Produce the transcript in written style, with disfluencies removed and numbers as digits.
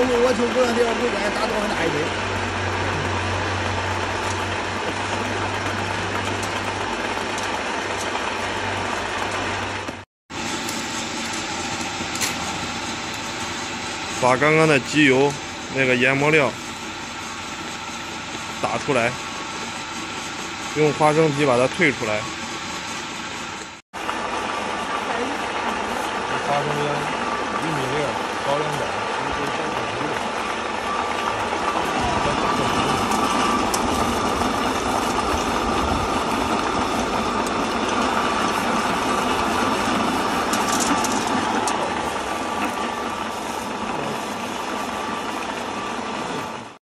我就过两天回家打多少大一堆。 把刚刚的机油那个研磨料打出来，用花生皮把它退出来。花生秧1.6米，高粱秆。